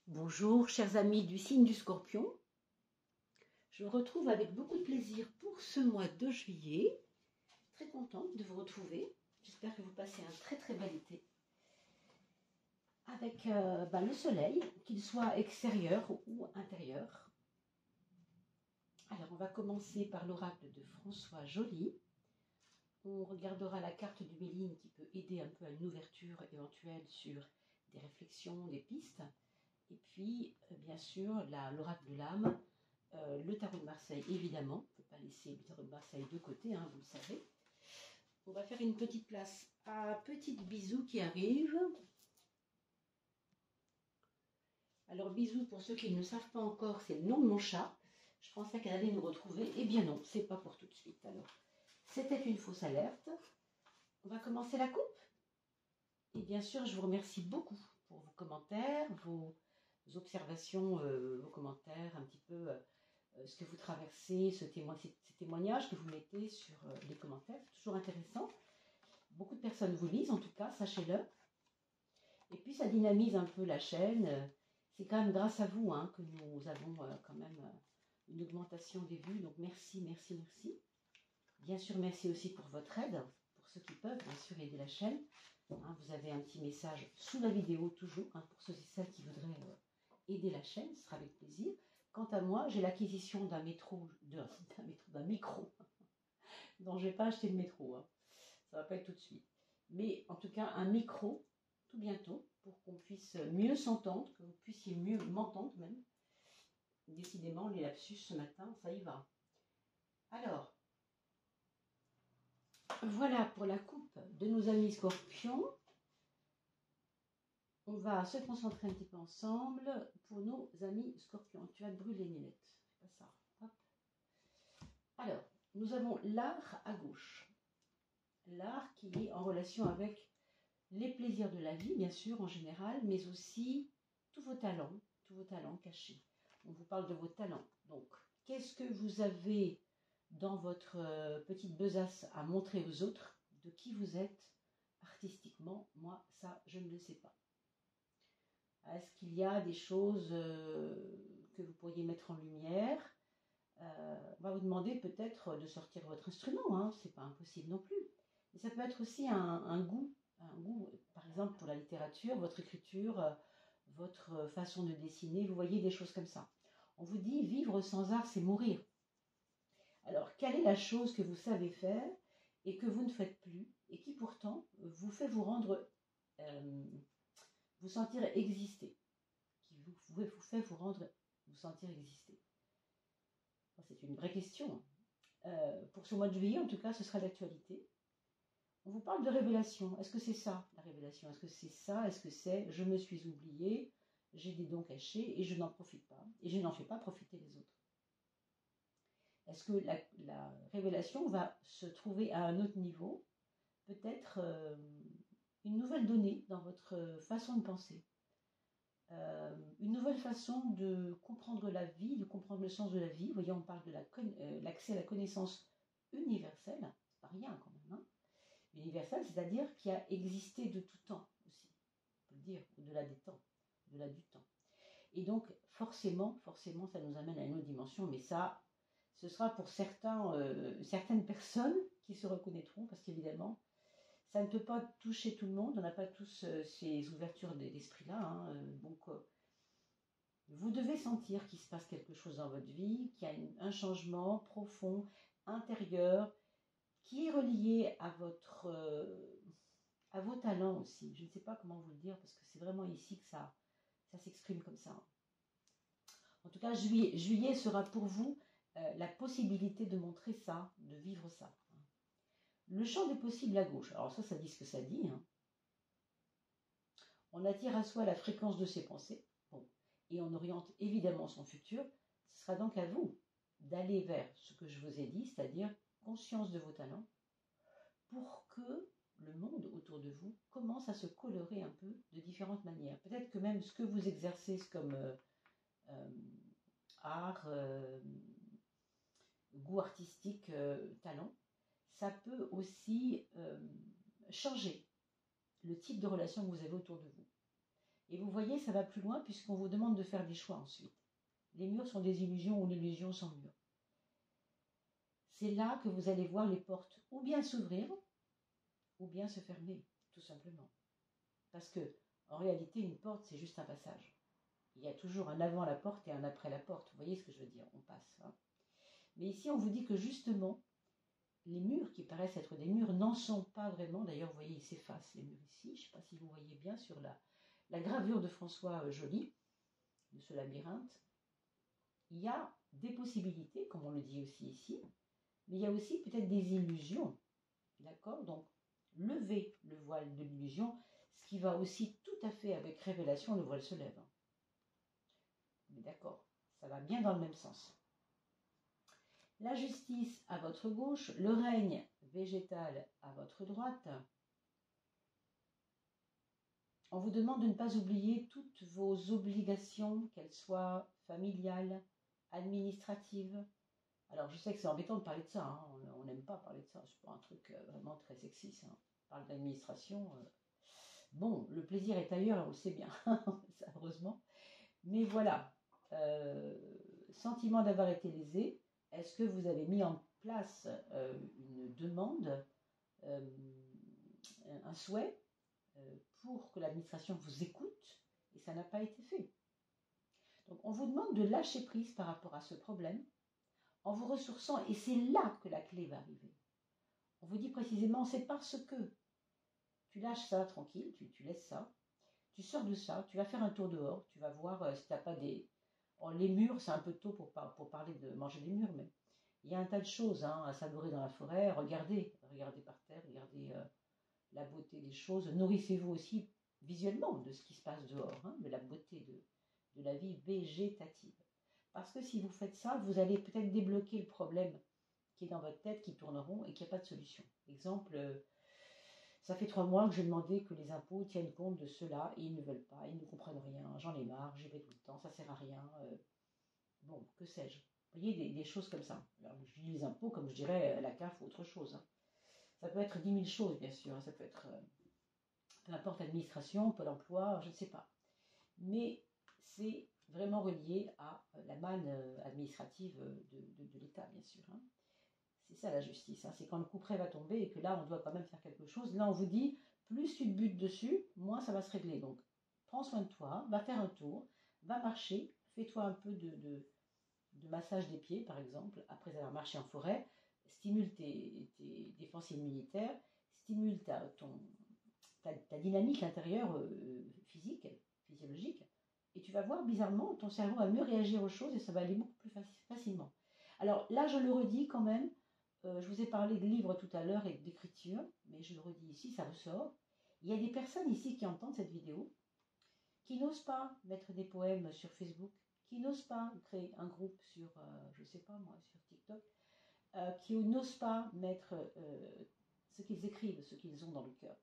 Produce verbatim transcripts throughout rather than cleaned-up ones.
Bonjour chers amis du signe du Scorpion, je vous retrouve avec beaucoup de plaisir pour ce mois de juillet. Très contente de vous retrouver, j'espère que vous passez un très très bel été. Avec euh, ben, le soleil, qu'il soit extérieur ou intérieur. Alors on va commencer par l'oracle de François Joly. On regardera la carte du Méline qui peut aider un peu à une ouverture éventuelle sur des réflexions, des pistes. Et puis, bien sûr, l'oracle de l'âme, euh, le tarot de Marseille, évidemment. On ne peut pas laisser le tarot de Marseille de côté, hein, vous le savez. On va faire une petite place à Petite Bisou qui arrive. Alors, Bisou, pour ceux qui ne savent pas encore, c'est le nom de mon chat. Je pensais qu'elle allait nous retrouver. Eh bien non, c'est pas pour tout de suite. Alors, c'était une fausse alerte. On va commencer la coupe. Et bien sûr, je vous remercie beaucoup pour vos commentaires, vos... observations, euh, vos commentaires, un petit peu euh, ce que vous traversez, ce témo ces, ces témoignages que vous mettez sur euh, les commentaires. C'est toujours intéressant. Beaucoup de personnes vous lisent, en tout cas, sachez-le. Et puis, ça dynamise un peu la chaîne. C'est quand même grâce à vous hein, que nous avons euh, quand même euh, une augmentation des vues. Donc, merci, merci, merci. Bien sûr, merci aussi pour votre aide, pour ceux qui peuvent, bien sûr, aider la chaîne. Hein, vous avez un petit message sous la vidéo, toujours, hein, pour ceux et celles qui voudraient... Euh, aider la chaîne, ce sera avec plaisir. Quant à moi, j'ai l'acquisition d'un métro, d'un métro, d'un micro. Donc, je ne vais pas acheter le métro. Hein. Ça ne va pas être tout de suite. Mais en tout cas, un micro, tout bientôt, pour qu'on puisse mieux s'entendre, que vous puissiez mieux m'entendre même. Décidément, les lapsus ce matin, ça y va. Alors, voilà pour la coupe de nos amis scorpions. On va se concentrer un petit peu ensemble pour nos amis scorpions. Tu vas te brûler, Nélette. Fais pas ça. Hop. Alors, nous avons l'art à gauche. L'art qui est en relation avec les plaisirs de la vie, bien sûr, en général, mais aussi tous vos talents, tous vos talents cachés. On vous parle de vos talents. Donc, qu'est-ce que vous avez dans votre euh, petite besace à montrer aux autres? De qui vous êtes artistiquement? Moi, ça, je ne le sais pas. Est-ce qu'il y a des choses euh, que vous pourriez mettre en lumière? euh, On va vous demander peut-être de sortir votre instrument, hein, c'est pas impossible non plus. Mais ça peut être aussi un, un goût, un goût, par exemple pour la littérature, votre écriture, euh, votre façon de dessiner, vous voyez des choses comme ça. On vous dit vivre sans art, c'est mourir. Alors, quelle est la chose que vous savez faire et que vous ne faites plus et qui pourtant vous fait vous rendre... Euh, vous sentir exister, qui vous, vous, vous fait vous rendre, vous sentir exister. C'est une vraie question. Euh, pour ce mois de juillet, en tout cas, ce sera d'actualité. On vous parle de révélation. Est-ce que c'est ça, la révélation? Est-ce que c'est ça? Est-ce que c'est je me suis oublié, j'ai des dons cachés et je n'en profite pas, et je n'en fais pas profiter les autres? Est-ce que la, la révélation va se trouver à un autre niveau? Peut-être euh, une nouvelle donnée dans votre façon de penser. Euh, une nouvelle façon de comprendre la vie, de comprendre le sens de la vie. Vous voyez, on parle de l'accès euh, à la connaissance universelle, c'est pas rien quand même. Hein. Universelle, c'est-à-dire qui a existé de tout temps aussi, on peut le dire, au-delà des temps, au-delà du temps. Et donc, forcément, forcément, ça nous amène à une autre dimension, mais ça, ce sera pour certains, euh, certaines personnes qui se reconnaîtront, parce qu'évidemment, ça ne peut pas toucher tout le monde, on n'a pas tous euh, ces ouvertures d'esprit-là. Hein, euh, donc, euh, vous devez sentir qu'il se passe quelque chose dans votre vie, qu'il y a une, un changement profond, intérieur, qui est relié à, votre, euh, à vos talents aussi. Je ne sais pas comment vous le dire, parce que c'est vraiment ici que ça, ça s'exprime comme ça. En tout cas, juillet, juillet sera pour vous euh, la possibilité de montrer ça, de vivre ça. Le champ des possibles à gauche. Alors ça, ça dit ce que ça dit. Hein. On attire à soi la fréquence de ses pensées. Bon. Et on oriente évidemment son futur. Ce sera donc à vous d'aller vers ce que je vous ai dit, c'est-à-dire conscience de vos talents, pour que le monde autour de vous commence à se colorer un peu de différentes manières. Peut-être que même ce que vous exercez comme euh, euh, art, euh, goût artistique, euh, talent, ça peut aussi euh, changer le type de relation que vous avez autour de vous. Et vous voyez, ça va plus loin puisqu'on vous demande de faire des choix ensuite. Les murs sont des illusions ou l'illusion sans mur. C'est là que vous allez voir les portes ou bien s'ouvrir, ou bien se fermer, tout simplement. Parce que, en réalité, une porte, c'est juste un passage. Il y a toujours un avant la porte et un après la porte. Vous voyez ce que je veux dire? On passe. Hein. Mais ici, on vous dit que justement, les murs qui paraissent être des murs n'en sont pas vraiment. D'ailleurs, vous voyez, ils s'effacent, les murs ici. Je ne sais pas si vous voyez bien sur la, la gravure de François Joly, de ce labyrinthe. Il y a des possibilités, comme on le dit aussi ici, mais il y a aussi peut-être des illusions. D'accord? Donc, levez le voile de l'illusion, ce qui va aussi tout à fait avec révélation, le voile se lève. Mais d'accord, ça va bien dans le même sens. La justice à votre gauche, le règne végétal à votre droite. On vous demande de ne pas oublier toutes vos obligations, qu'elles soient familiales, administratives. Alors, je sais que c'est embêtant de parler de ça, hein. On n'aime pas parler de ça, c'est pas un truc vraiment très sexy, ça. On parle d'administration. Euh... Bon, le plaisir est ailleurs, on le sait bien, ça, heureusement. Mais voilà, euh, sentiment d'avoir été lésé, est-ce que vous avez mis en place euh, une demande, euh, un souhait euh, pour que l'administration vous écoute, et ça n'a pas été fait. Donc, on vous demande de lâcher prise par rapport à ce problème, en vous ressourçant, et c'est là que la clé va arriver. On vous dit précisément, c'est parce que tu lâches ça tranquille, tu, tu laisses ça, tu sors de ça, tu vas faire un tour dehors, tu vas voir euh, si tu n'as pas des... Oh, les murs, c'est un peu tôt pour, par, pour parler de manger des murs, mais il y a un tas de choses hein, à savourer dans la forêt. Regardez, regardez par terre, regardez euh, la beauté des choses. Nourrissez-vous aussi visuellement de ce qui se passe dehors, hein, de la beauté de, de la vie végétative. Parce que si vous faites ça, vous allez peut-être débloquer le problème qui est dans votre tête, qui tourne rond et qui n'a pas de solution. Exemple, euh, ça fait trois mois que j'ai demandé que les impôts tiennent compte de cela et ils ne veulent pas, ils ne comprennent rien, j'en ai marre, j'y vais tout le temps, ça ne sert à rien. Euh, bon, que sais-je. Vous voyez, des, des choses comme ça. Alors, je dis les impôts comme je dirais la C A F ou autre chose. Hein. Ça peut être dix mille choses, bien sûr. Hein. Ça peut être, euh, peu importe, administration, Pôle emploi, je ne sais pas. Mais c'est vraiment relié à la manne administrative de, de, de l'État, bien sûr. Hein. C'est ça la justice. Hein. C'est quand le coup près va tomber et que là, on doit quand même faire quelque chose. Là, on vous dit, plus tu te butes dessus, moins ça va se régler. Donc, prends soin de toi, va faire un tour, va marcher, fais-toi un peu de... de de massage des pieds, par exemple, après avoir marché en forêt, stimule tes, tes défenses immunitaires, stimule ta, ton, ta, ta dynamique intérieure euh, physique, physiologique, et tu vas voir, bizarrement, ton cerveau va mieux réagir aux choses et ça va aller beaucoup plus facilement. Alors là, je le redis quand même, euh, je vous ai parlé de livres tout à l'heure et d'écriture, mais je le redis ici, ça ressort. Il y a des personnes ici qui entendent cette vidéo, qui n'osent pas mettre des poèmes sur Facebook, qui n'osent pas créer un groupe sur, euh, je ne sais pas moi, sur TikTok, euh, qui n'osent pas mettre euh, ce qu'ils écrivent, ce qu'ils ont dans le cœur.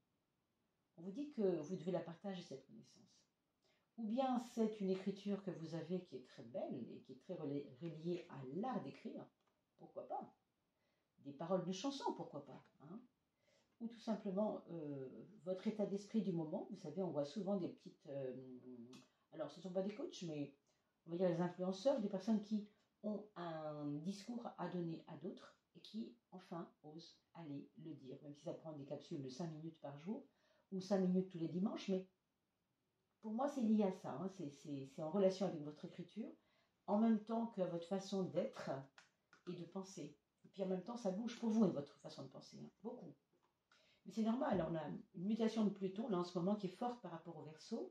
On vous dit que vous devez la partager, cette connaissance. Ou bien c'est une écriture que vous avez qui est très belle et qui est très reliée à l'art d'écrire, pourquoi pas. Des paroles de chansons, pourquoi pas. Hein. Ou tout simplement euh, votre état d'esprit du moment. Vous savez, on voit souvent des petites... Euh, alors, ce ne sont pas des coachs, mais on va dire les influenceurs, des personnes qui ont un discours à donner à d'autres et qui, enfin, osent aller le dire, même si ça prend des capsules de cinq minutes par jour ou cinq minutes tous les dimanches, mais pour moi, c'est lié à ça, hein. C'est en relation avec votre écriture, en même temps que votre façon d'être et de penser. Et puis en même temps, ça bouge pour vous et votre façon de penser, hein. Beaucoup. Mais c'est normal, on a une mutation de Pluton, là, en ce moment, qui est forte par rapport au Verseau.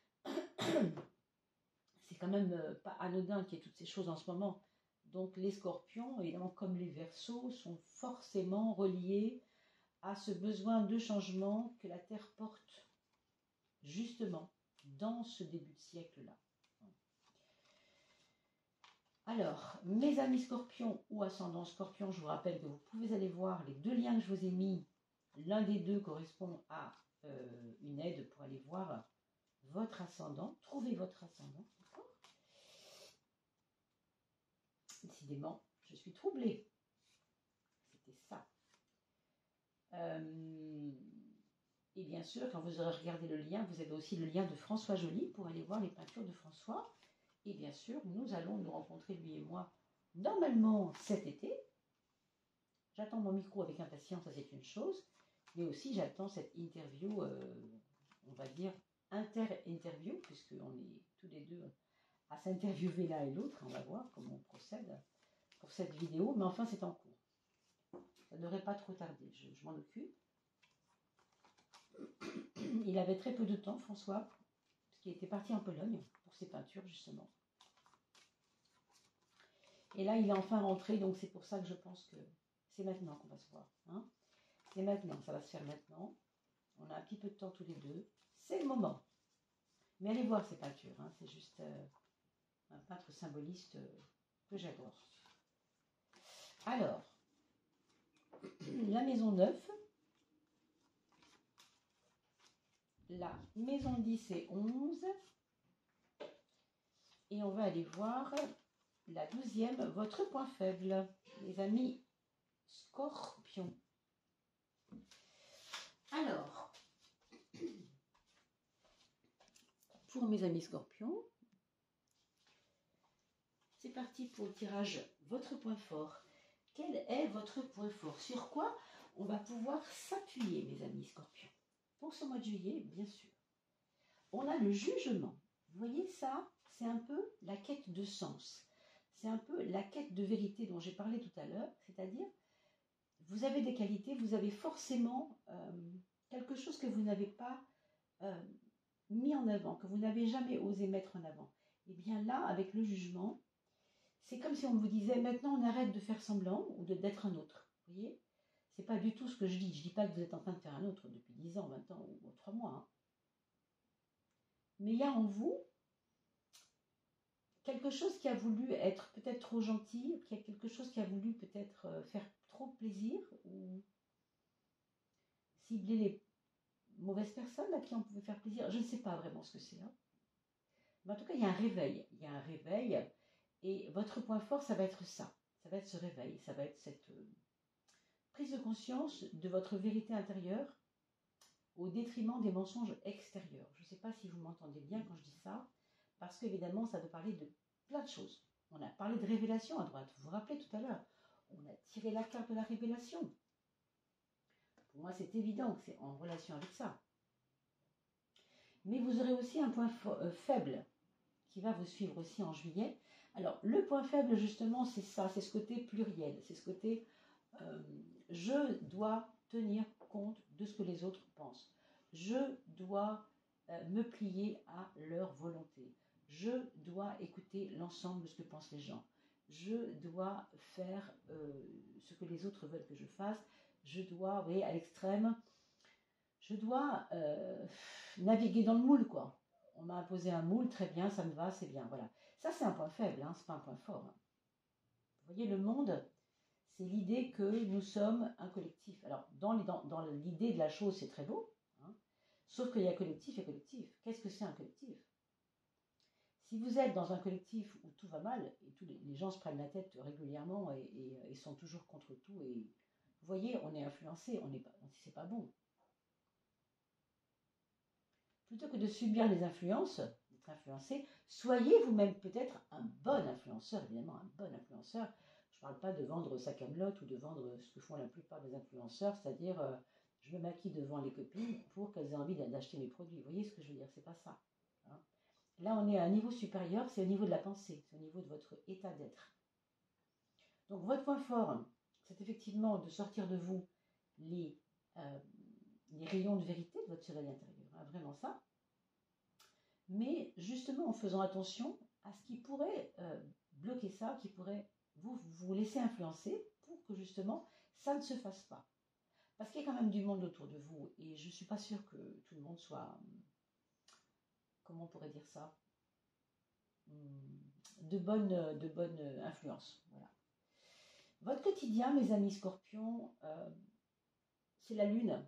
C'est quand même euh, pas anodin qu'il y ait toutes ces choses en ce moment. Donc les scorpions, évidemment comme les Verseaux, sont forcément reliés à ce besoin de changement que la Terre porte, justement, dans ce début de siècle-là. Alors, mes amis scorpions ou ascendants scorpions, je vous rappelle que vous pouvez aller voir les deux liens que je vous ai mis. L'un des deux correspond à euh, une aide pour aller voir votre ascendant, trouver votre ascendant. Décidément, je suis troublée. C'était ça. Euh, Et bien sûr, quand vous aurez regardé le lien, vous avez aussi le lien de François Joly pour aller voir les peintures de François. Et bien sûr, nous allons nous rencontrer, lui et moi, normalement cet été. J'attends mon micro avec impatience, ça c'est une chose. Mais aussi, j'attends cette interview, euh, on va dire, inter-interview, puisqu'on est tous les deux à s'interviewer l'un et l'autre. On va voir comment on procède pour cette vidéo. Mais enfin, c'est en cours. Ça ne devrait pas trop tarder, je, je m'en occupe. Il avait très peu de temps, François, parce qu'il était parti en Pologne pour ses peintures, justement. Et là, il est enfin rentré, donc c'est pour ça que je pense que c'est maintenant qu'on va se voir. Hein, c'est maintenant, ça va se faire maintenant. On a un petit peu de temps tous les deux. C'est le moment. Mais allez voir ces peintures, hein, c'est juste euh, un peintre symboliste euh, que j'adore. Alors, la maison neuf, la maison dix et onze, et on va aller voir la douzième, votre point faible, les amis Scorpion. Alors, pour mes amis Scorpions, c'est parti pour le tirage votre point fort. Quel est votre point fort? Sur quoi on va pouvoir s'appuyer, mes amis Scorpions? Pour ce mois de juillet, bien sûr. On a le jugement. Vous voyez ça? C'est un peu la quête de sens. C'est un peu la quête de vérité dont j'ai parlé tout à l'heure. C'est-à-dire, vous avez des qualités, vous avez forcément euh, quelque chose que vous n'avez pas euh, mis en avant, que vous n'avez jamais osé mettre en avant. Et bien là, avec le jugement, c'est comme si on vous disait, maintenant on arrête de faire semblant ou d'être un autre. Vous voyez? C'est pas du tout ce que je dis. Je dis pas que vous êtes en train de faire un autre depuis dix ans, vingt ans ou trois mois. Hein. Mais il y a en vous quelque chose qui a voulu être peut-être trop gentil, qui a quelque chose qui a voulu peut-être faire trop plaisir ou cibler les mauvaises personnes à qui on pouvait faire plaisir. Je ne sais pas vraiment ce que c'est. Hein. Mais en tout cas, il y a un réveil. Il y a un réveil. Et votre point fort, ça va être ça. Ça va être ce réveil. Ça va être cette euh, prise de conscience de votre vérité intérieure au détriment des mensonges extérieurs. Je ne sais pas si vous m'entendez bien quand je dis ça, parce qu'évidemment, ça veut parler de plein de choses. On a parlé de révélation à droite. Vous vous rappelez tout à l'heure, on a tiré la carte de la révélation. Pour moi, c'est évident que c'est en relation avec ça. Mais vous aurez aussi un point faible qui va vous suivre aussi en juillet. Alors, le point faible, justement, c'est ça, c'est ce côté pluriel, c'est ce côté euh, je dois tenir compte de ce que les autres pensent. Je dois euh, me plier à leur volonté. Je dois écouter l'ensemble de ce que pensent les gens. Je dois faire euh, ce que les autres veulent que je fasse. Je dois, vous voyez, à l'extrême, je dois euh, naviguer dans le moule, quoi. On m'a imposé un moule, très bien, ça me va, c'est bien, voilà. Ça, c'est un point faible, hein, c'est pas un point fort. Hein. Vous voyez, le monde, c'est l'idée que nous sommes un collectif. Alors, dans, les, dans, dans l'idée de la chose, c'est très beau, hein, sauf qu'il y a collectif et collectif. Qu'est-ce que c'est un collectif? Si vous êtes dans un collectif où tout va mal, et tous les, les gens se prennent la tête régulièrement et, et, et sont toujours contre tout, et vous voyez, on est influencé, on n'est pas, c'est pas bon. Plutôt que de subir les influences, d'être influencé, soyez vous-même peut-être un bon influenceur, évidemment un bon influenceur. Je ne parle pas de vendre sa camelote ou de vendre ce que font la plupart des influenceurs, c'est-à-dire euh, je me maquille devant les copines pour qu'elles aient envie d'acheter mes produits. Vous voyez ce que je veux dire? C'est pas ça. Hein. Là, on est à un niveau supérieur, c'est au niveau de la pensée, c'est au niveau de votre état d'être. Donc votre point fort, c'est effectivement de sortir de vous les... Euh, les rayons de vérité de votre soleil intérieur, hein, vraiment ça. Mais justement en faisant attention à ce qui pourrait euh, bloquer ça, qui pourrait vous, vous laisser influencer pour que justement ça ne se fasse pas. Parce qu'il y a quand même du monde autour de vous et je ne suis pas sûre que tout le monde soit, comment on pourrait dire ça, de bonne, de bonne influence. Voilà. Votre quotidien, mes amis Scorpions, euh, c'est la lune.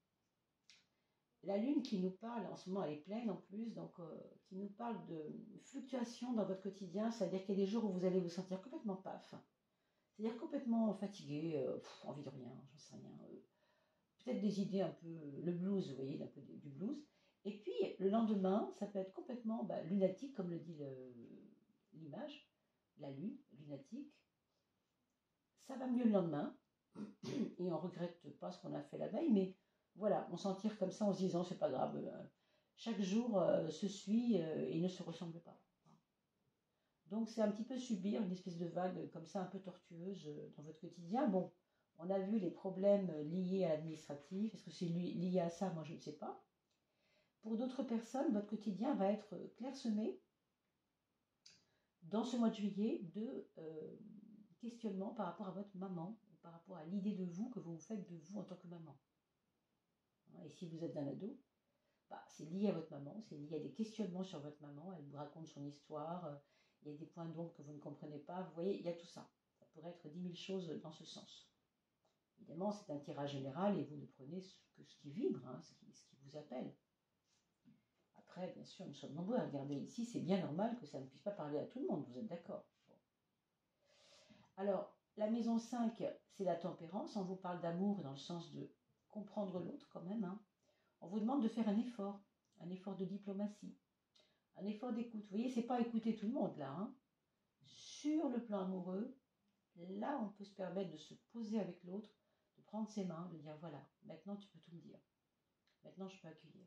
La lune qui nous parle, en ce moment elle est pleine en plus, donc euh, qui nous parle de fluctuations dans votre quotidien, c'est-à-dire qu'il y a des jours où vous allez vous sentir complètement paf, c'est-à-dire complètement fatigué, euh, pff, envie de rien, j'en sais rien, euh, peut-être des idées un peu, le blues, vous voyez, un peu du blues. Et puis, le lendemain, ça peut être complètement bah, lunatique, comme le dit l'image, la lune, lunatique. Ça va mieux le lendemain, et on ne regrette pas ce qu'on a fait la veille, mais voilà, on s'en tire comme ça en se disant, c'est pas grave, euh, chaque jour euh, se suit euh, et ne se ressemble pas. Donc, c'est un petit peu subir une espèce de vague comme ça, un peu tortueuse euh, dans votre quotidien. Bon, on a vu les problèmes liés à l'administratif. Est-ce que c'est lié à ça? Moi, je ne sais pas. Pour d'autres personnes, votre quotidien va être clairsemé dans ce mois de juillet de euh, questionnements par rapport à votre maman ou par rapport à l'idée de vous que vous vous faites de vous en tant que maman. Et si vous êtes un ado, bah, c'est lié à votre maman, c'est lié à des questionnements sur votre maman. Elle vous raconte son histoire, il y a des points d'ombre que vous ne comprenez pas. Vous voyez, il y a tout ça. Ça pourrait être dix mille choses dans ce sens. Évidemment, c'est un tirage général et vous ne prenez ce, que ce qui vibre, hein, ce, qui, ce qui vous appelle. Après, bien sûr, nous sommes nombreux à regarder ici. C'est bien normal que ça ne puisse pas parler à tout le monde, vous êtes d'accord? Bon. Alors, la maison cinq, c'est la tempérance. On vous parle d'amour dans le sens de comprendre l'autre quand même. Hein. On vous demande de faire un effort, un effort de diplomatie, un effort d'écoute. Vous voyez, c'est pas écouter tout le monde là. Hein. Sur le plan amoureux, là, on peut se permettre de se poser avec l'autre, de prendre ses mains, de dire voilà, maintenant tu peux tout me dire. Maintenant je peux accueillir.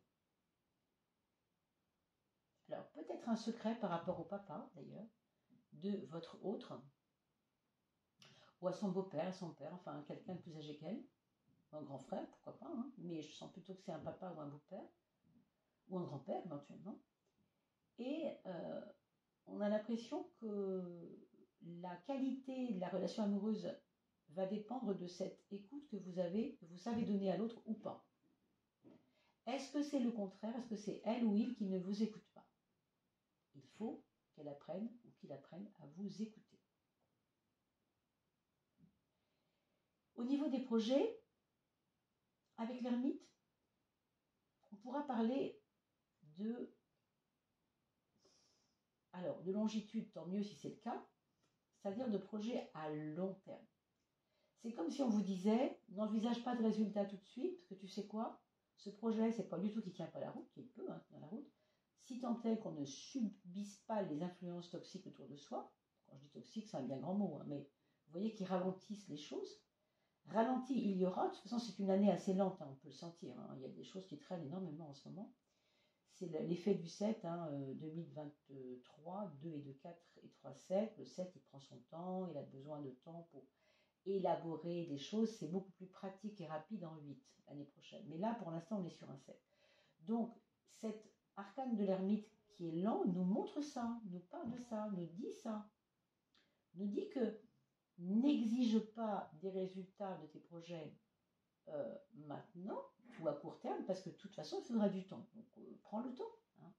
Alors, peut-être un secret par rapport au papa, d'ailleurs, de votre autre, ou à son beau-père, à son père, enfin quelqu'un de plus âgé qu'elle, ou un grand frère, pourquoi pas, hein, mais je sens plutôt que c'est un papa ou un beau-père, ou un grand-père éventuellement. Et euh, on a l'impression que la qualité de la relation amoureuse va dépendre de cette écoute que vous avez, que vous savez donner à l'autre ou pas. Est-ce que c'est le contraire? Est-ce que c'est elle ou il qui ne vous écoute pas? Il faut qu'elle apprenne ou qu'il apprenne à vous écouter. Au niveau des projets, avec l'ermite, on pourra parler de, alors, de longitude, tant mieux si c'est le cas, c'est-à-dire de projets à long terme. C'est comme si on vous disait, n'envisage pas de résultat tout de suite, parce que tu sais quoi, ce projet, c'est pas du tout qu'il tient pas la route, qu'il peut hein, tenir la route, si tant est qu'on ne subisse pas les influences toxiques autour de soi. Quand je dis toxique, c'est un bien grand mot, hein, mais vous voyez qu'ils ralentissent les choses. Ralenti, il y aura, de toute façon c'est une année assez lente, hein, on peut le sentir, hein, il y a des choses qui traînent énormément en ce moment. C'est l'effet du sept, hein, deux mille vingt-trois, deux et deux, quatre et trois, sept. Le sept, il prend son temps, il a besoin de temps pour élaborer des choses, c'est beaucoup plus pratique et rapide en huit l'année prochaine. Mais là, pour l'instant, on est sur un sept. Donc, cet arcane de l'ermite qui est lent nous montre ça, nous parle de ça, nous dit ça. Nous dit que n'exige pas des résultats de tes projets euh, maintenant ou à court terme, parce que de toute façon, il faudra du temps. Donc, euh, prends le temps. Hein.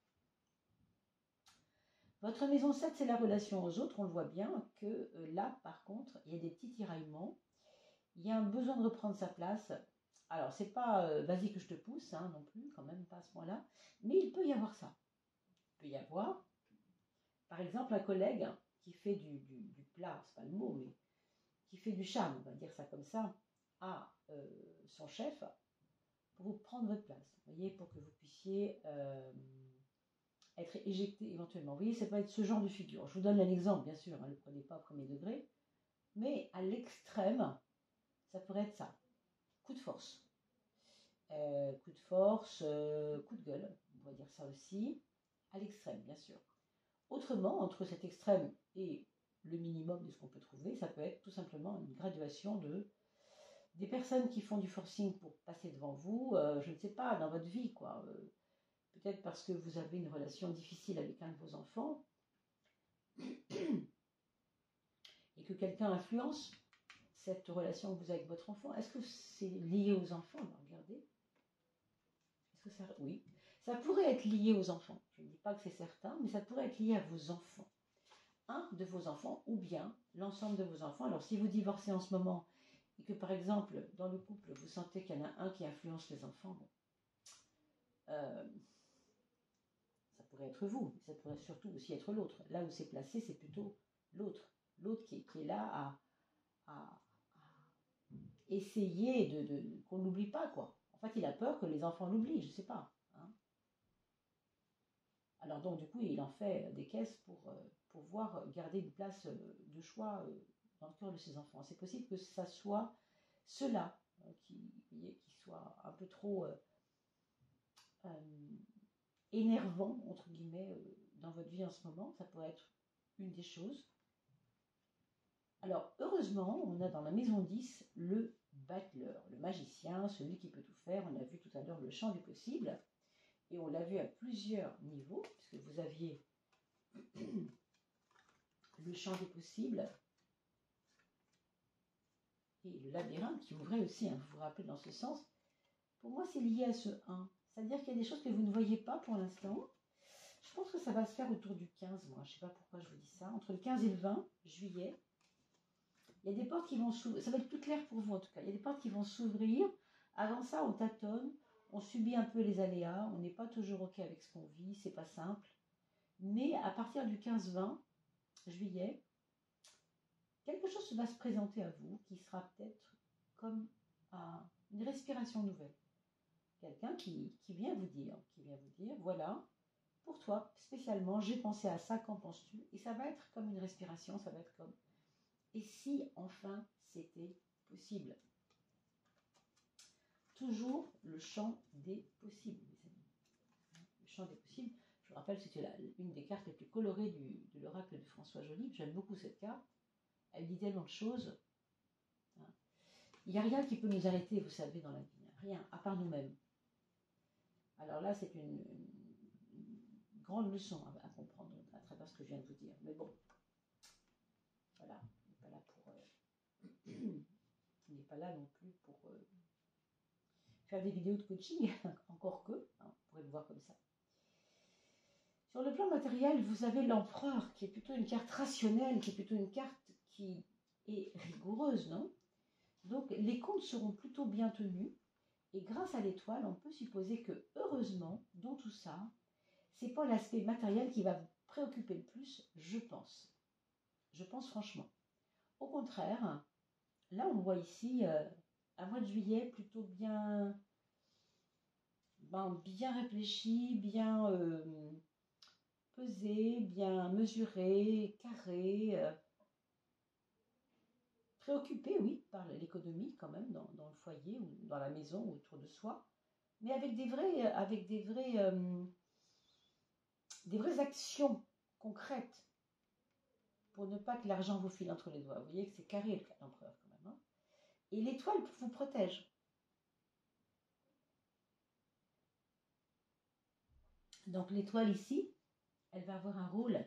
Votre maison sept, c'est la relation aux autres. On le voit bien que euh, là, par contre, il y a des petits tiraillements. Il y a un besoin de reprendre sa place. Alors, c'est pas euh, vas-y que je te pousse, hein, non plus, quand même pas à ce point-là. Mais il peut y avoir ça. Il peut y avoir, par exemple, un collègue qui fait du, du, du plat, c'est pas le mot, mais qui fait du charme, on va dire ça comme ça, à euh, son chef pour vous prendre votre place. Vous voyez, pour que vous puissiez euh, être éjecté éventuellement. Vous voyez, ça peut être ce genre de figure. Je vous donne un exemple, bien sûr, hein, ne le prenez pas au premier degré, mais à l'extrême, ça pourrait être ça. Coup de force. Euh, coup de force, euh, coup de gueule, on pourrait dire ça aussi, à l'extrême, bien sûr. Autrement, entre cet extrême et le minimum de ce qu'on peut trouver, ça peut être tout simplement une graduation de des personnes qui font du forcing pour passer devant vous, euh, je ne sais pas, dans votre vie, quoi. Euh, peut-être parce que vous avez une relation difficile avec un de vos enfants et que quelqu'un influence cette relation que vous avez avec votre enfant. Est-ce que c'est lié aux enfants? Alors, regardez. Est-ce que ça... Oui. Ça pourrait être lié aux enfants. Je ne dis pas que c'est certain, mais ça pourrait être lié à vos enfants. Un de vos enfants ou bien l'ensemble de vos enfants. Alors, si vous divorcez en ce moment et que, par exemple, dans le couple, vous sentez qu'il y en a un qui influence les enfants, bon, euh, ça pourrait être vous, mais ça pourrait surtout aussi être l'autre. Là où c'est placé, c'est plutôt l'autre. L'autre qui, qui est là à, à, essayer de, de qu'on n'oublie pas, quoi. En fait, il a peur que les enfants l'oublient, je ne sais pas. Hein. Alors donc, du coup, il en fait des caisses pour euh, pouvoir garder une place euh, de choix euh, dans le cœur de ses enfants. C'est possible que ça soit ceux-là euh, qui, qui soit un peu trop euh, euh, énervant, entre guillemets, euh, dans votre vie en ce moment. Ça pourrait être une des choses. Alors, heureusement, on a dans la maison dix le battleur, le magicien, celui qui peut tout faire. On a vu tout à l'heure le champ des possibles. Et on l'a vu à plusieurs niveaux, puisque vous aviez le champ des possibles et le labyrinthe qui ouvrait aussi, hein, vous vous rappelez dans ce sens. Pour moi, c'est lié à ce un. C'est-à-dire qu'il y a des choses que vous ne voyez pas pour l'instant. Je pense que ça va se faire autour du quinze, moi. Je ne sais pas pourquoi je vous dis ça. Entre le quinze et le vingt juillet, il y a des portes qui vont s'ouvrir. Ça va être plus clair pour vous, en tout cas. Il y a des portes qui vont s'ouvrir. Avant ça, on tâtonne. On subit un peu les aléas. On n'est pas toujours OK avec ce qu'on vit. C'est pas simple. Mais à partir du quinze vingt juillet, quelque chose va se présenter à vous qui sera peut-être comme un, une respiration nouvelle. Quelqu'un qui, qui vient vous dire, qui vient vous dire, voilà, pour toi, spécialement, j'ai pensé à ça, qu'en penses-tu? Et ça va être comme une respiration, ça va être comme, et si enfin c'était possible? Toujours le champ des possibles, mes amis. Le champ des possibles, je vous rappelle, c'était une des cartes les plus colorées du, de l'oracle de François Joly. J'aime beaucoup cette carte. Elle dit tellement de choses. Il n'y a rien qui peut nous arrêter, vous savez, dans la vie. Rien, à part nous-mêmes. Alors là, c'est une, une grande leçon à, à comprendre à travers ce que je viens de vous dire. Mais bon, voilà, on n'est pas là pour... Euh, on n'est pas là non plus pour euh, faire des vidéos de coaching, encore que, hein, on pourrait le voir comme ça. Sur le plan matériel, vous avez l'empereur, qui est plutôt une carte rationnelle, qui est plutôt une carte qui est rigoureuse, non? Donc, les comptes seront plutôt bien tenus. Et grâce à l'étoile, on peut supposer que, heureusement, dans tout ça, c'est pas l'aspect matériel qui va vous préoccuper le plus, je pense. Je pense franchement. Au contraire, là, on voit ici euh, un mois de juillet plutôt bien, ben, bien réfléchi, bien euh, pesé, bien mesuré, carré. Euh, préoccupé, oui, par l'économie quand même, dans, dans le foyer ou dans la maison ou autour de soi, mais avec des vrais, avec des vrais, euh, des vraies actions concrètes pour ne pas que l'argent vous file entre les doigts. Vous voyez que c'est carré l'empereur quand même. Hein, et l'étoile vous protège. Donc l'étoile ici, elle va avoir un rôle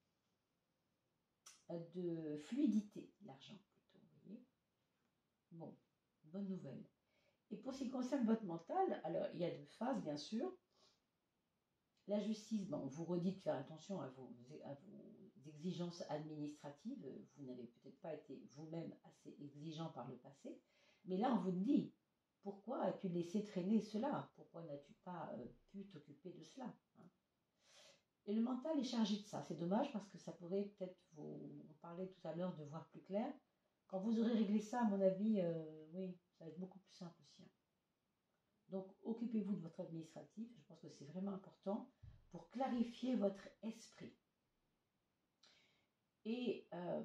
de fluidité, l'argent plutôt, vous voyez. Bon, bonne nouvelle. Et pour ce qui concerne votre mental, alors il y a deux phases bien sûr. La justice, bon, on vous redit de faire attention à vos, à vos exigences administratives. Vous n'avez peut-être pas été vous-même assez exigeant par le passé. Mais là, on vous dit, pourquoi as-tu laissé traîner cela? Pourquoi n'as-tu pas euh, pu t'occuper de cela, hein? Et le mental est chargé de ça. C'est dommage parce que ça pourrait peut-être vous... On parlait tout à l'heure de voir plus clair. Quand vous aurez réglé ça, à mon avis, euh, oui, ça va être beaucoup plus simple aussi. Hein. Donc, occupez-vous de votre administratif. Je pense que c'est vraiment important pour clarifier votre esprit. Et euh,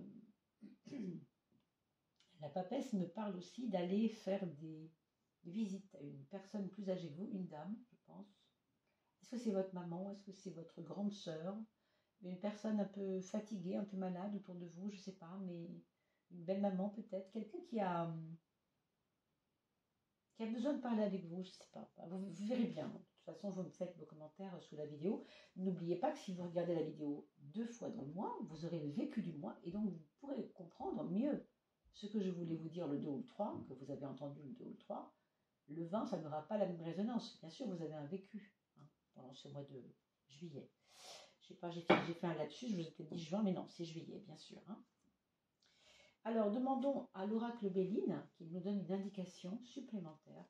la papesse me parle aussi d'aller faire des, des visites à une personne plus âgée que vous, une dame, je pense. Est-ce que c'est votre maman? Est-ce que c'est votre grande sœur? Une personne un peu fatiguée, un peu malade autour de vous, je ne sais pas, mais une belle maman peut-être. Quelqu'un qui a... qui a besoin de parler avec vous, je ne sais pas. Vous, vous verrez bien. De toute façon, vous me faites vos commentaires sous la vidéo. N'oubliez pas que si vous regardez la vidéo deux fois dans le mois, vous aurez le vécu du mois et donc vous pourrez comprendre mieux ce que je voulais vous dire le deux ou le trois, que vous avez entendu le deux ou le trois. Le vingt, ça n'aura pas la même résonance. Bien sûr, vous avez un vécu hein, pendant ce mois de juillet. Je sais pas, j'ai fait, j'ai fait un lapsus, je vous ai peut-être dit juin, mais non, c'est juillet, bien sûr. Hein. Alors, demandons à l'oracle Béline qu'il nous donne une indication supplémentaire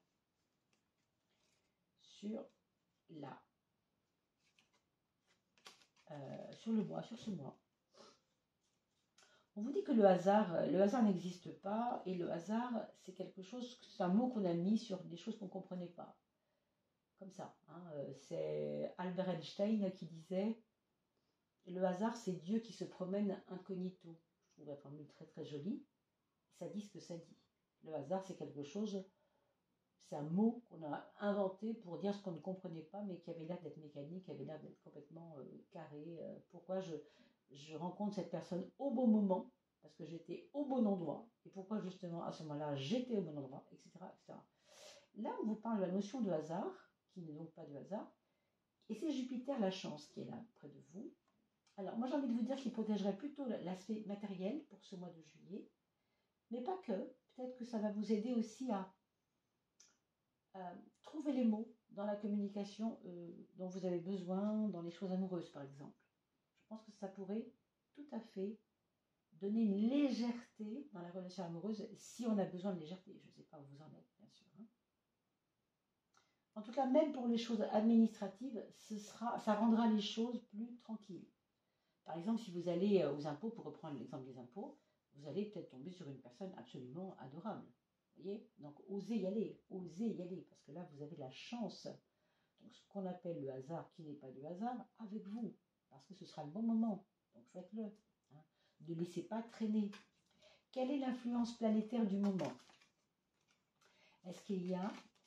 sur la, euh, sur le mois, sur ce mois. On vous dit que le hasard, le hasard n'existe pas, et le hasard, c'est quelque chose, c'est un mot qu'on a mis sur des choses qu'on ne comprenait pas. Comme ça, hein, c'est Albert Einstein qui disait « Le hasard, c'est Dieu qui se promène incognito ». Je trouve la formule très très jolie, ça dit ce que ça dit. Le hasard, c'est quelque chose, c'est un mot qu'on a inventé pour dire ce qu'on ne comprenait pas, mais qui avait l'air d'être mécanique, qui avait l'air d'être complètement euh, carré. Euh, pourquoi je, je rencontre cette personne au bon moment, parce que j'étais au bon endroit, et pourquoi justement à ce moment-là j'étais au bon endroit, et cetera, et cetera. Là, on vous parle de la notion de hasard, qui n'est donc pas de hasard, et c'est Jupiter, la chance, qui est là près de vous. Alors, moi j'ai envie de vous dire qu'il protégerait plutôt l'aspect matériel pour ce mois de juillet, mais pas que. Peut-être que ça va vous aider aussi à euh, trouver les mots dans la communication euh, dont vous avez besoin, dans les choses amoureuses par exemple. Je pense que ça pourrait tout à fait donner une légèreté dans la relation amoureuse si on a besoin de légèreté. Je ne sais pas où vous en êtes, bien sûr. Hein. En tout cas, même pour les choses administratives, ce sera, ça rendra les choses plus tranquilles. Par exemple, si vous allez aux impôts, pour reprendre l'exemple des impôts, vous allez peut-être tomber sur une personne absolument adorable. Vous voyez? Donc, osez y aller, osez y aller, parce que là, vous avez la chance. Donc, ce qu'on appelle le hasard, qui n'est pas du hasard, avec vous, parce que ce sera le bon moment. Donc, faites-le. Hein. Ne laissez pas traîner. Quelle est l'influence planétaire du moment? Est-ce qu'il y a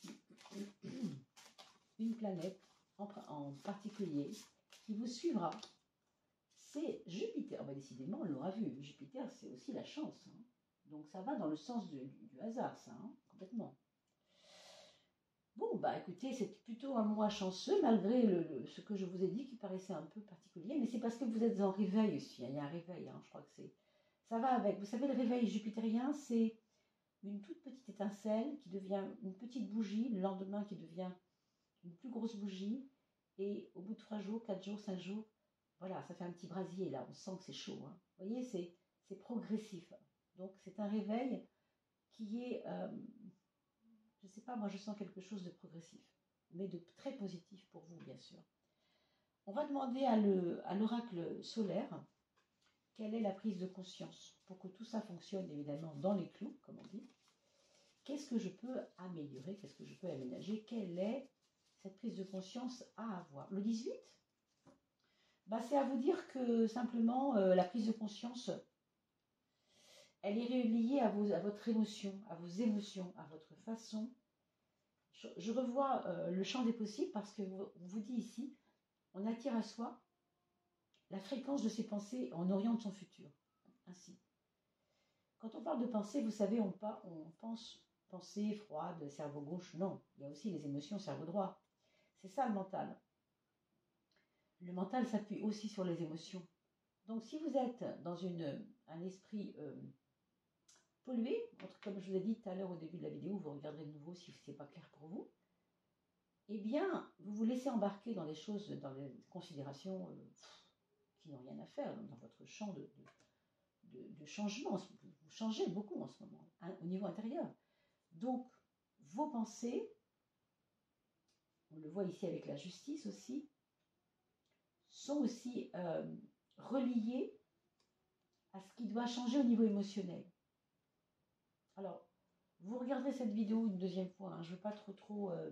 une planète en, en particulier qui vous suivra? C'est Jupiter. Bah, décidément, on l'aura vu. Jupiter, c'est aussi la chance. Hein. Donc, ça va dans le sens du, du hasard, ça, hein, complètement. Bon, bah écoutez, c'est plutôt un mois chanceux, malgré le, le, ce que je vous ai dit qui paraissait un peu particulier. Mais c'est parce que vous êtes en réveil aussi. Hein. Il y a un réveil, hein, je crois que c'est... Ça va avec. Vous savez, le réveil jupitérien, c'est une toute petite étincelle qui devient une petite bougie, le lendemain qui devient une plus grosse bougie. Et au bout de trois jours, quatre jours, cinq jours, voilà, ça fait un petit brasier là, on sent que c'est chaud. Hein. Vous voyez, c'est progressif. Donc c'est un réveil qui est, euh, je ne sais pas, moi je sens quelque chose de progressif, mais de très positif pour vous, bien sûr. On va demander à l'oracle solaire quelle est la prise de conscience pour que tout ça fonctionne évidemment dans les clous, comme on dit. Qu'est-ce que je peux améliorer, qu'est-ce que je peux aménager, quelle est cette prise de conscience à avoir. Le dix-huit, bah, c'est à vous dire que simplement euh, la prise de conscience, elle est reliée à, vos, à votre émotion, à vos émotions, à votre façon. Je, je revois euh, le champ des possibles parce que vous, on vous dit ici, on attire à soi la fréquence de ses pensées, on oriente son futur. Ainsi. Quand on parle de pensée, vous savez, on, pas, on pense pensée froide, cerveau gauche. Non, il y a aussi les émotions, cerveau droit. C'est ça le mental. Le mental s'appuie aussi sur les émotions. Donc si vous êtes dans une, un esprit euh, pollué, comme je vous l'ai dit tout à l'heure au début de la vidéo, vous regarderez de nouveau si ce n'est pas clair pour vous, eh bien, vous vous laissez embarquer dans des choses, dans des considérations euh, qui n'ont rien à faire dans votre champ de, de, de, de changement. Vous changez beaucoup en ce moment, hein, au niveau intérieur. Donc, vos pensées, on le voit ici avec la justice aussi, sont aussi euh, reliées à ce qui doit changer au niveau émotionnel. Alors, vous regarderez cette vidéo une deuxième fois, hein, je ne veux pas trop trop euh,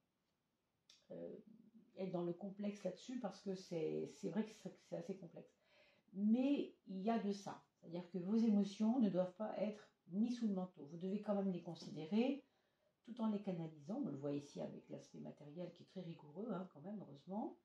euh, être dans le complexe là-dessus parce que c'est vrai que c'est assez complexe. Mais il y a de ça, c'est-à-dire que vos émotions ne doivent pas être mises sous le manteau. Vous devez quand même les considérer tout en les canalisant. On le voit ici avec l'aspect matériel qui est très rigoureux, hein, quand même, heureusement.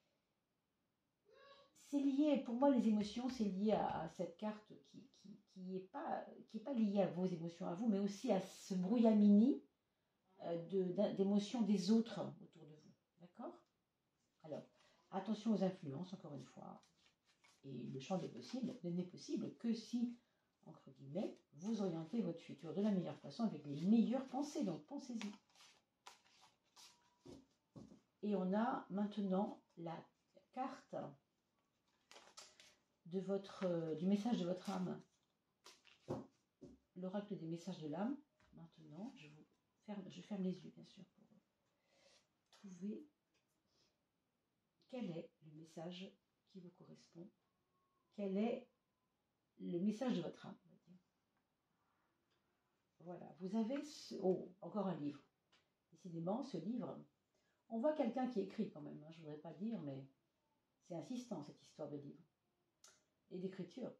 C'est lié, pour moi, les émotions, c'est lié à, à cette carte qui qui, qui est pas qui est pas liée à vos émotions à vous, mais aussi à ce brouillamini euh, d'émotions de, des autres autour de vous. D'accord? Alors, attention aux influences, encore une fois. Et le champ des possibles ne n'est possible que si, entre guillemets, vous orientez votre futur de la meilleure façon avec les meilleures pensées. Donc, pensez-y. Et on a maintenant la carte de votre, euh, du message de votre âme. L'oracle des messages de l'âme. Maintenant, je vous ferme, je ferme les yeux, bien sûr, pour trouver quel est le message qui vous correspond. Quelle est le message de votre âme. On va dire. Voilà, vous avez... Ce... Oh, encore un livre. Décidément, ce livre, on voit quelqu'un qui écrit quand même, hein, je ne voudrais pas dire, mais c'est insistant cette histoire de livre et d'écriture.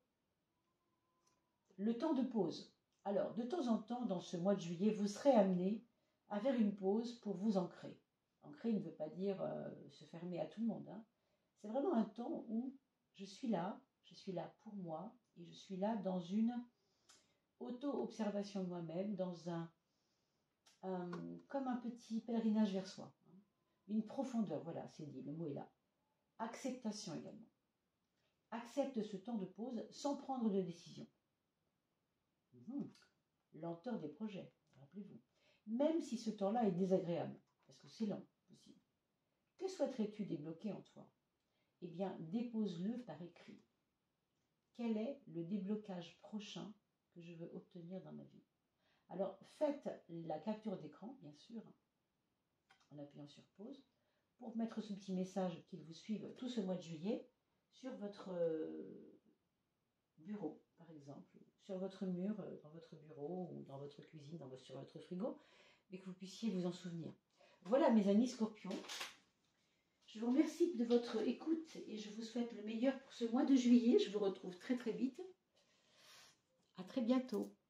Le temps de pause. Alors, de temps en temps, dans ce mois de juillet, vous serez amené à faire une pause pour vous ancrer. Ancrer ne veut pas dire euh, se fermer à tout le monde. Hein. C'est vraiment un temps où je suis là, je suis là pour moi, et je suis là dans une auto-observation de moi-même, dans un, un, comme un petit pèlerinage vers soi. Hein. Une profondeur, voilà, c'est dit, le mot est là. Acceptation également. Accepte ce temps de pause sans prendre de décision. Mmh. Lenteur des projets, rappelez-vous. Même si ce temps-là est désagréable, parce que c'est lent aussi. Que souhaiterais-tu débloquer en toi? Eh bien, dépose-le par écrit. Quel est le déblocage prochain que je veux obtenir dans ma vie? Alors, faites la capture d'écran, bien sûr, en appuyant sur pause, pour mettre ce petit message qu'il vous suive tout ce mois de juillet sur votre bureau, par exemple, sur votre mur, dans votre bureau ou dans votre cuisine, dans votre, sur votre frigo, mais que vous puissiez vous en souvenir. Voilà mes amis scorpions, je vous remercie de votre écoute et je vous souhaite le meilleur pour ce mois de juillet. Je vous retrouve très très vite. À très bientôt.